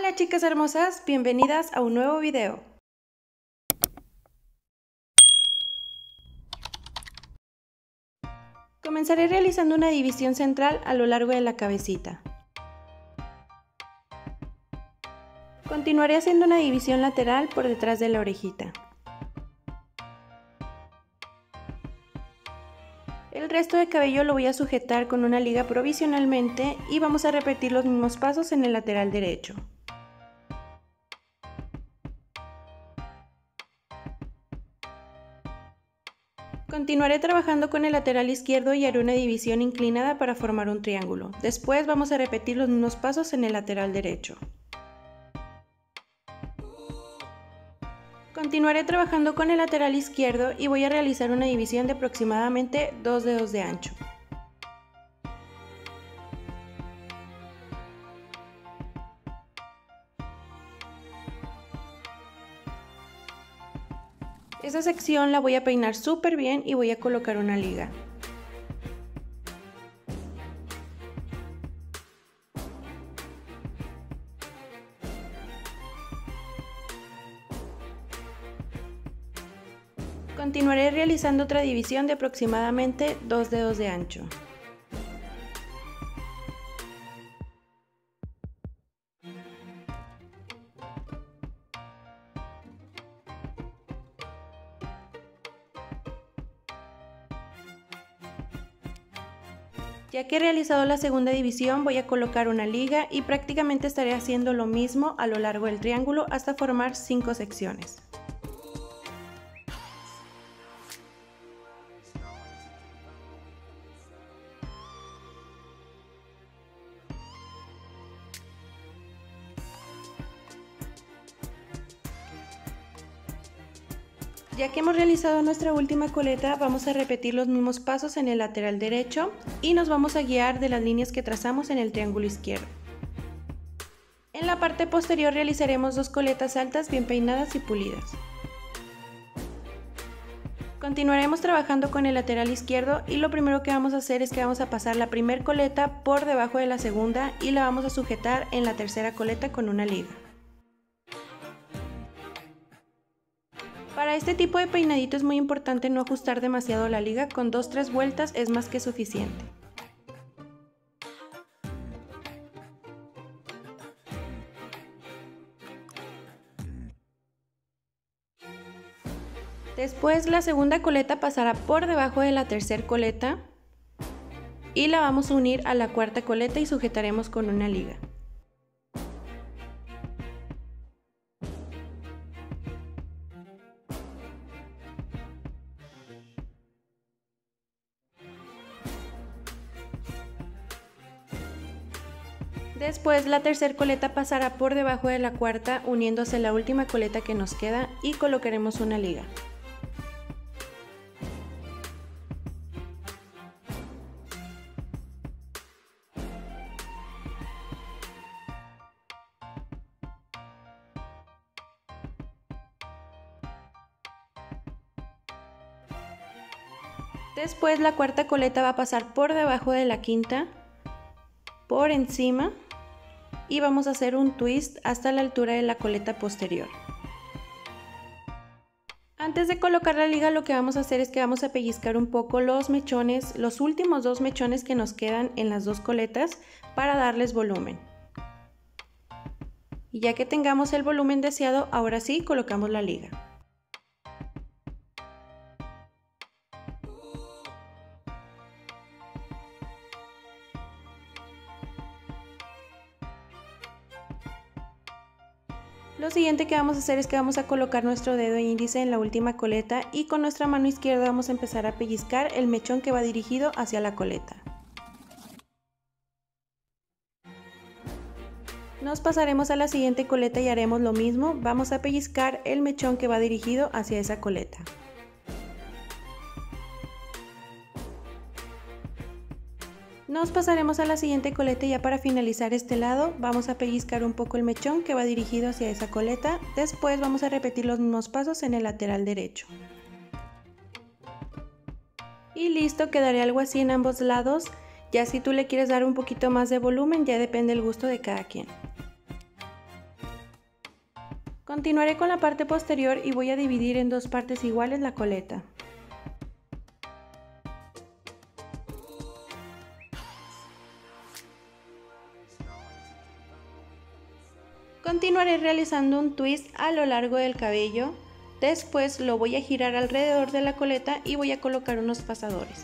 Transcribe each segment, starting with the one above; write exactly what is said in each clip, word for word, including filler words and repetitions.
Hola chicas hermosas, bienvenidas a un nuevo video. Comenzaré realizando una división central a lo largo de la cabecita. Continuaré haciendo una división lateral por detrás de la orejita. El resto de cabello lo voy a sujetar con una liga provisionalmente y vamos a repetir los mismos pasos en el lateral derecho. Continuaré trabajando con el lateral izquierdo y haré una división inclinada para formar un triángulo. Después vamos a repetir los mismos pasos en el lateral derecho. Continuaré trabajando con el lateral izquierdo y voy a realizar una división de aproximadamente dos dedos de ancho. Esa sección la voy a peinar súper bien y voy a colocar una liga. Continuaré realizando otra división de aproximadamente dos dedos de ancho. Ya que he realizado la segunda división, voy a colocar una liga y prácticamente estaré haciendo lo mismo a lo largo del triángulo hasta formar cinco secciones. Ya que hemos realizado nuestra última coleta, vamos a repetir los mismos pasos en el lateral derecho y nos vamos a guiar de las líneas que trazamos en el triángulo izquierdo. En la parte posterior realizaremos dos coletas altas bien peinadas y pulidas. Continuaremos trabajando con el lateral izquierdo y lo primero que vamos a hacer es que vamos a pasar la primera coleta por debajo de la segunda y la vamos a sujetar en la tercera coleta con una liga. Para este tipo de peinadito es muy importante no ajustar demasiado la liga, con dos tres vueltas es más que suficiente. Después la segunda coleta pasará por debajo de la tercera coleta y la vamos a unir a la cuarta coleta y sujetaremos con una liga. Después la tercera coleta pasará por debajo de la cuarta uniéndose a la última coleta que nos queda y colocaremos una liga. Después la cuarta coleta va a pasar por debajo de la quinta, por encima, y vamos a hacer un twist hasta la altura de la coleta posterior. Antes de colocar la liga, lo que vamos a hacer es que vamos a pellizcar un poco los mechones, los últimos dos mechones que nos quedan en las dos coletas para darles volumen. Y ya que tengamos el volumen deseado, ahora sí colocamos la liga. Lo siguiente que vamos a hacer es que vamos a colocar nuestro dedo índice en la última coleta y con nuestra mano izquierda vamos a empezar a pellizcar el mechón que va dirigido hacia la coleta. Nos pasaremos a la siguiente coleta y haremos lo mismo, vamos a pellizcar el mechón que va dirigido hacia esa coleta. Nos pasaremos a la siguiente coleta y ya para finalizar este lado vamos a pellizcar un poco el mechón que va dirigido hacia esa coleta. Después vamos a repetir los mismos pasos en el lateral derecho. Y listo, quedaría algo así en ambos lados. Ya si tú le quieres dar un poquito más de volumen, ya depende del gusto de cada quien. Continuaré con la parte posterior y voy a dividir en dos partes iguales la coleta. Continuaré realizando un twist a lo largo del cabello, después lo voy a girar alrededor de la coleta y voy a colocar unos pasadores.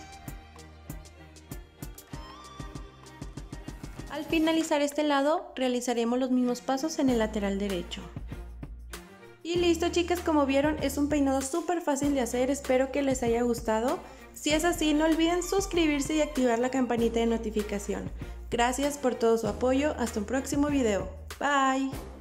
Al finalizar este lado, realizaremos los mismos pasos en el lateral derecho. Y listo chicas, como vieron es un peinado súper fácil de hacer, espero que les haya gustado. Si es así, no olviden suscribirse y activar la campanita de notificación. Gracias por todo su apoyo, hasta un próximo video. Bye.